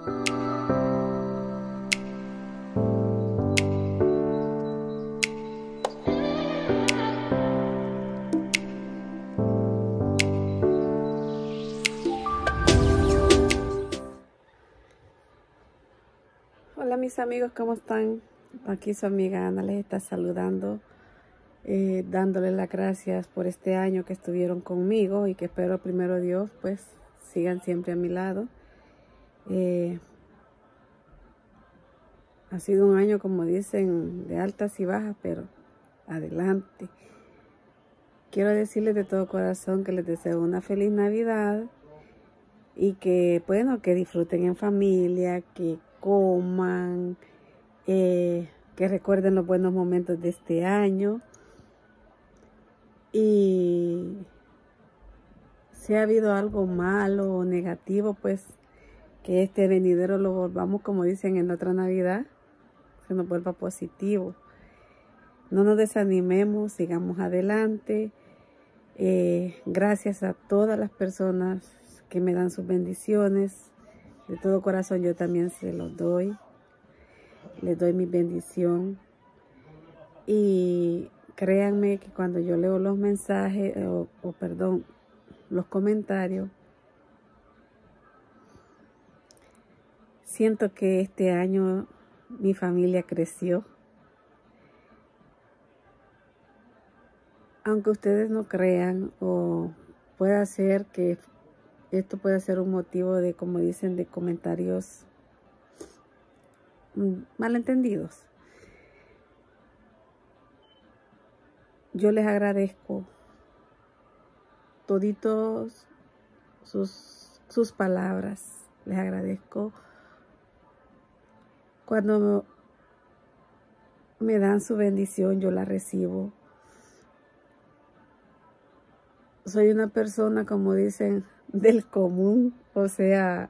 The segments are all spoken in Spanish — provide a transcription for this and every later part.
Hola mis amigos, ¿cómo están? Aquí su amiga Ana les está saludando, dándole las gracias por este año que estuvieron conmigo y que espero primero Dios pues sigan siempre a mi lado. Ha sido un año, como dicen, de altas y bajas, pero adelante. Quiero decirles de todo corazón que les deseo una feliz Navidad y que, bueno, que disfruten en familia, que coman, que recuerden los buenos momentos de este año. Y si ha habido algo malo o negativo, pues que este venidero lo volvamos, como dicen en otra Navidad, que nos vuelva positivo. No nos desanimemos, sigamos adelante. Gracias a todas las personas que me dan sus bendiciones. De todo corazón yo también se los doy. Les doy mi bendición. Y créanme que cuando yo leo los mensajes, perdón, los comentarios, siento que este año mi familia creció. Aunque ustedes no crean, o pueda ser que esto pueda ser un motivo de, como dicen, de comentarios malentendidos. Yo les agradezco toditos sus palabras. Les agradezco cuando me dan su bendición, yo la recibo. Soy una persona, como dicen, del común, o sea,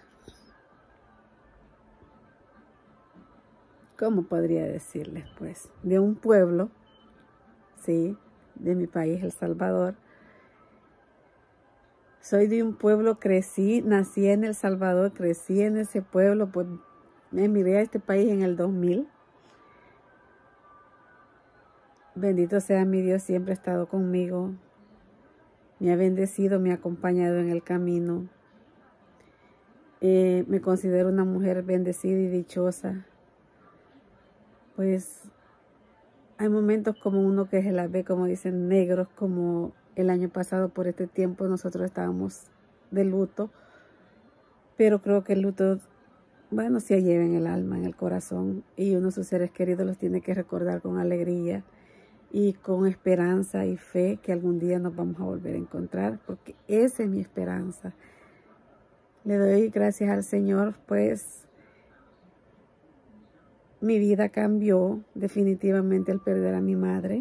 ¿cómo podría decirles? Pues, de un pueblo, sí, de mi país, El Salvador. Soy de un pueblo, nací en El Salvador, crecí en ese pueblo, pues me emigré a este país en el 2000. Bendito sea mi Dios, siempre ha estado conmigo. Me ha bendecido, me ha acompañado en el camino. Me considero una mujer bendecida y dichosa. Pues hay momentos como uno que se las ve, como dicen, negros, como el año pasado por este tiempo nosotros estábamos de luto. Pero creo que el luto, bueno, se lleva en el alma, en el corazón. Y uno de sus seres queridos los tiene que recordar con alegría y con esperanza y fe que algún día nos vamos a volver a encontrar, porque esa es mi esperanza. Le doy gracias al Señor, pues mi vida cambió definitivamente al perder a mi madre.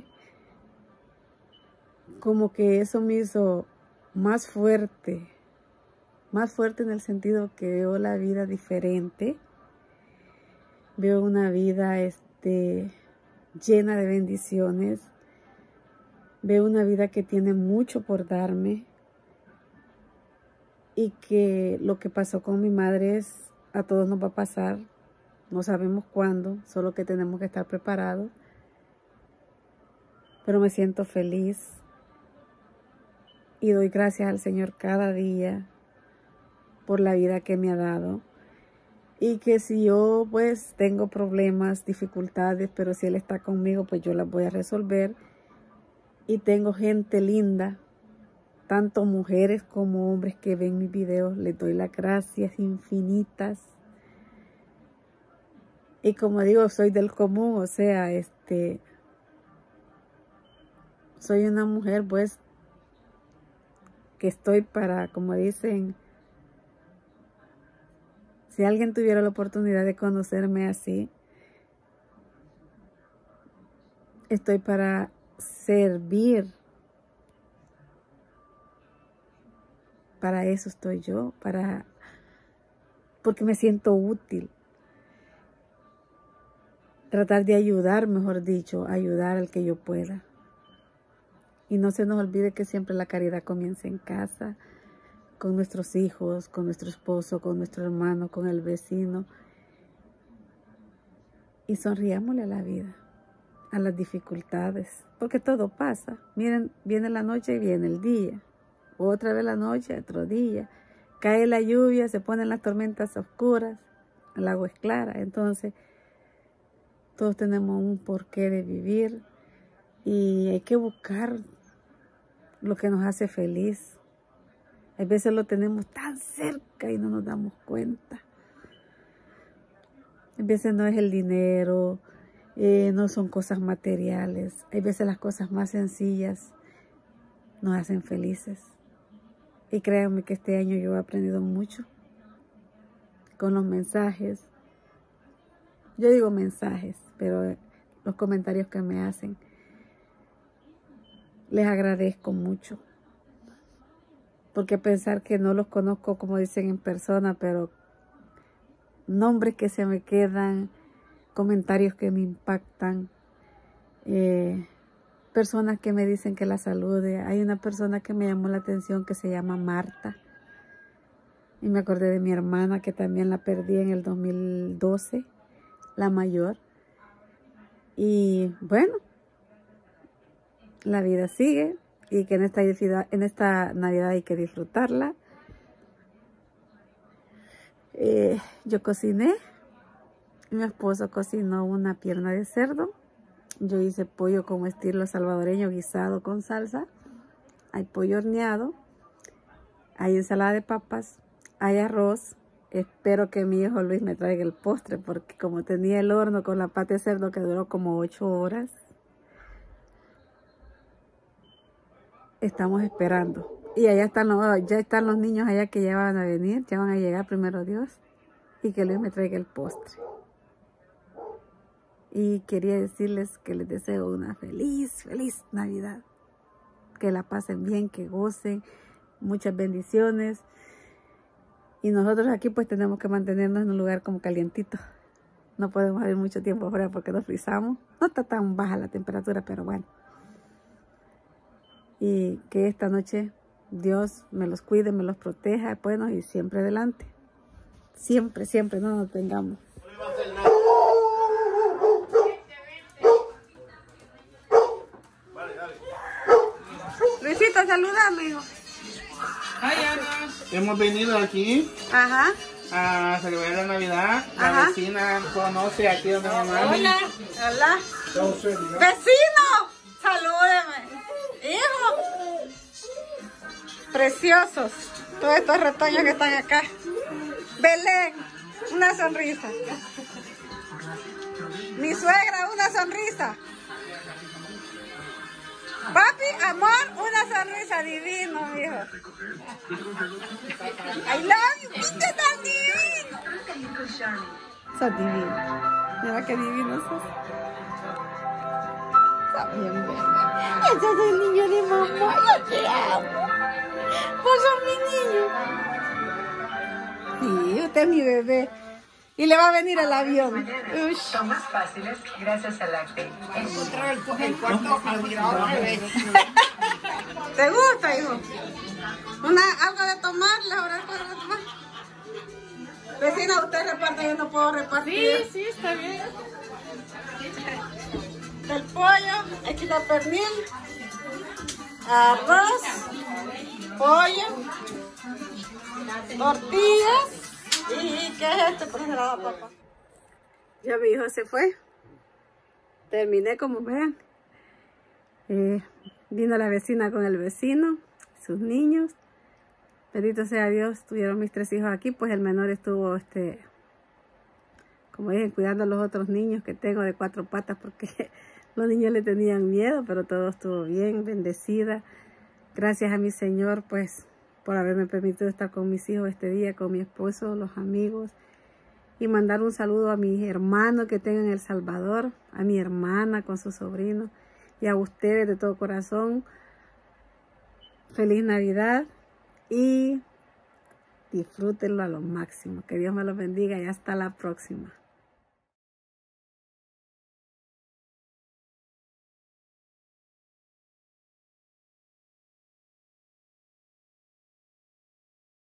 Como que eso me hizo más fuerte en el sentido que veo la vida diferente. Veo una vida llena de bendiciones. Veo una vida que tiene mucho por darme. Y que lo que pasó con mi madre a todos nos va a pasar. No sabemos cuándo, solo que tenemos que estar preparados. Pero me siento feliz. Y doy gracias al Señor cada día por la vida que me ha dado. Y que si yo pues tengo problemas, dificultades, pero si Él está conmigo, pues yo las voy a resolver. Y tengo gente linda, tanto mujeres como hombres que ven mis videos. Les doy las gracias infinitas. Y como digo, soy del común, o sea, soy una mujer pues que estoy para, como dicen, si alguien tuviera la oportunidad de conocerme así, estoy para servir. Para eso estoy yo, porque me siento útil. Tratar de ayudar, mejor dicho, ayudar al que yo pueda. Y no se nos olvide que siempre la caridad comienza en casa. con nuestros hijos, con nuestro esposo, con nuestro hermano, con el vecino. Y sonriámosle a la vida, a las dificultades, porque todo pasa. Miren, viene la noche y viene el día. Otra vez la noche, otro día. Cae la lluvia, se ponen las tormentas oscuras, el agua es clara. Entonces, todos tenemos un porqué de vivir y hay que buscar lo que nos hace feliz. A veces lo tenemos tan cerca y no nos damos cuenta. A veces no es el dinero, no son cosas materiales. A veces las cosas más sencillas nos hacen felices. Y créanme que este año yo he aprendido mucho con los mensajes. Yo digo mensajes, pero los comentarios que me hacen, les agradezco mucho. Porque pensar que no los conozco, como dicen, en persona, pero nombres que se me quedan, comentarios que me impactan, personas que me dicen que la salude. Hay una persona que me llamó la atención que se llama Marta. Y me acordé de mi hermana que también la perdí en el 2012, la mayor. Y bueno, la vida sigue y que en esta Navidad hay que disfrutarla. Yo cociné, mi esposo cocinó una pierna de cerdo. Yo hice pollo como estilo salvadoreño guisado con salsa. Hay pollo horneado. Hay ensalada de papas. Hay arroz. Espero que mi hijo Luis me traiga el postre porque como tenía el horno con la pata de cerdo que duró como 8 horas. Estamos esperando. Y allá ya están los niños allá que ya van a venir. Ya van a llegar, primero Dios. Y que Luis me traiga el postre. Y quería decirles que les deseo una feliz Navidad. Que la pasen bien, que gocen, muchas bendiciones. Y nosotros aquí pues tenemos que mantenernos en un lugar como calientito. No podemos ir mucho tiempo afuera porque nos frizamos. No está tan baja la temperatura, pero bueno. Y que esta noche Dios me los cuide, me los proteja, bueno, y siempre adelante. Siempre, siempre no nos tengamos. Luisito, saludame, hijo. Ay, Ana. Hemos venido aquí a celebrar la Navidad. La vecina conoce aquí donde mi mamá. Hola. Hola. Vecino, salúdeme. Hijo. Preciosos. Todos estos retoños que están acá. Belén, una sonrisa. Mi suegra, una sonrisa. Papi, amor, una sonrisa divino, mijo. I love you, ¿viste tan divino? Sos divino. Mira qué divino sos. Está bien, bella. Ese es el niño de mamá, yo te amo. Vos sos mi niño. Sí, usted es mi bebé. Y le va a venir el avión. Son más fáciles gracias al Lactel. ¿Te gusta, hijo? ¿Algo de tomar? ¿Le habrá algo de tomar? Vecina, usted reparte, yo no puedo repartir. Sí, está bien. El pollo, aquí está pernil, arroz, pollo, tortillas. ¿Y qué es esto? Por ensalada de papa. Ya mi hijo se fue. Terminé, como vean. Vino la vecina con el vecino, sus niños. Bendito sea Dios, tuvieron mis 3 hijos aquí, pues el menor estuvo, como dije, cuidando a los otros niños que tengo de 4 patas, porque los niños le tenían miedo, pero todo estuvo bien, bendecida. Gracias a mi Señor, pues, por haberme permitido estar con mis hijos este día, con mi esposo, los amigos, y mandar un saludo a mis hermanos que tengo en El Salvador, a mi hermana con su sobrino, y a ustedes de todo corazón. Feliz Navidad y disfrútenlo a lo máximo. Que Dios me los bendiga y hasta la próxima.